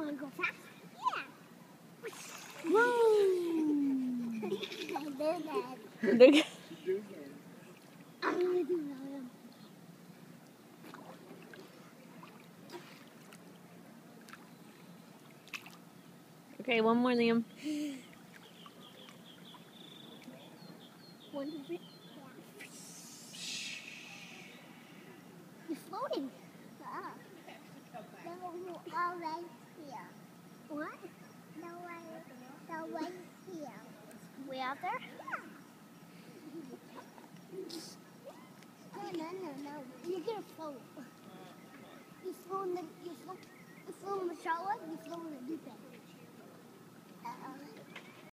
want to go fast? Yeah. Whoa! I do that. Look. I'm going to do that. Okay, one more, Liam. 1, 2, 3. You're floating. No right here. What? No right here. Way out there? Yeah. No. You're gonna float. You float in the shower, you float in the deep end.